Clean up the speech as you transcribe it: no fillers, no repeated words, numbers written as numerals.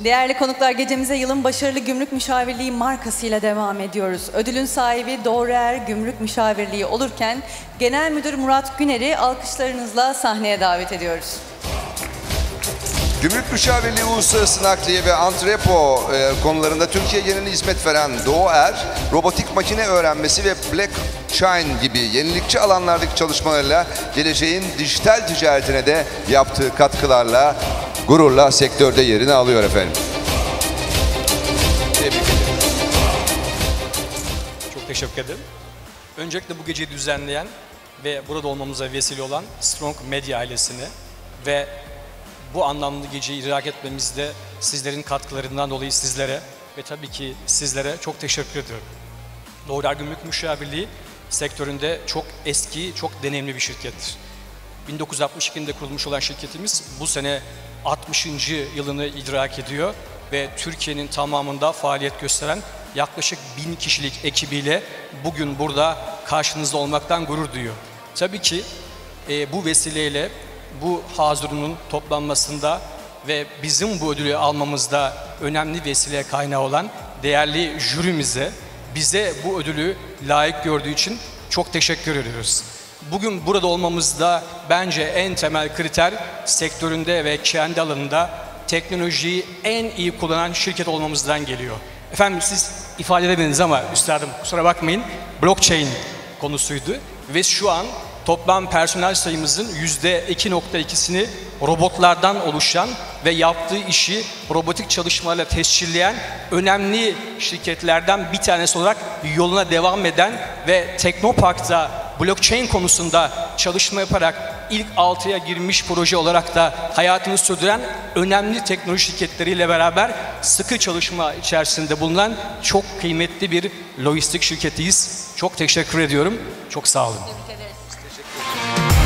Değerli konuklar, gecemize yılın başarılı gümrük müşavirliği markasıyla devam ediyoruz. Ödülün sahibi Doğru Er Gümrük Müşavirliği olurken Genel Müdür Murat Güner'i alkışlarınızla sahneye davet ediyoruz. Gümrük müşavirliği, uluslararası nakliye ve antrepo konularında Türkiye geneline hizmet veren Doğu Er, robotik makine öğrenmesi ve blockchain gibi yenilikçi alanlardaki çalışmalarıyla geleceğin dijital ticaretine de yaptığı katkılarla gururla sektörde yerini alıyor efendim. Tebrik ederim. Çok teşekkür ederim. Öncelikle bu geceyi düzenleyen ve burada olmamıza vesile olan Strong Media ailesine ve bu anlamlı geceyi idrak etmemizde sizlerin katkılarından dolayı sizlere ve tabii ki sizlere çok teşekkür ediyorum. Doğru Er Gümrük Müşavirliği sektöründe çok eski, çok deneyimli bir şirkettir. 1962'de kurulmuş olan şirketimiz bu sene 60. yılını idrak ediyor ve Türkiye'nin tamamında faaliyet gösteren yaklaşık 1000 kişilik ekibiyle bugün burada karşınızda olmaktan gurur duyuyor. Tabii ki bu vesileyle bu hazırının toplanmasında ve bizim bu ödülü almamızda önemli vesile kaynağı olan değerli jürimize, bize bu ödülü layık gördüğü için çok teşekkür ediyoruz. Bugün burada olmamızda bence en temel kriter sektöründe ve kendi alanında teknolojiyi en iyi kullanan şirket olmamızdan geliyor. Efendim siz ifade edemediniz ama üstadım kusura bakmayın, blockchain konusuydu ve şu an toplam personel sayımızın %2.2'sini robotlardan oluşan ve yaptığı işi robotik çalışmalarla tescilleyen önemli şirketlerden bir tanesi olarak yoluna devam eden ve Teknopark'ta blockchain konusunda çalışma yaparak ilk 6'ya girmiş proje olarak da hayatını sürdüren önemli teknoloji şirketleriyle beraber sıkı çalışma içerisinde bulunan çok kıymetli bir lojistik şirketiyiz. Çok teşekkür ediyorum. Çok sağ olun. Tebrik ederiz. Teşekkür ederim.